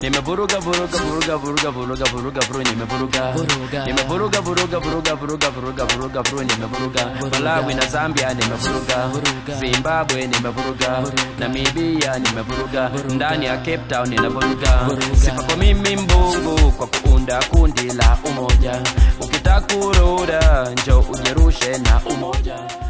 nimevuruga vuruga vuruga vuruga vuruga vuruga bro nimevuruga nimevuruga vuruga vuruga vuruga vuruga vuruga bro nimevuruga Malawi na Zambia nimevuruga Zimbabwe nimevuruga Namibia nimevuruga ndani ya Cape Town nimevuruga sifa kwa mimi mbungu kwa kuunda kundi la umoja ukitaka kuroda njoo ujerushe na umoja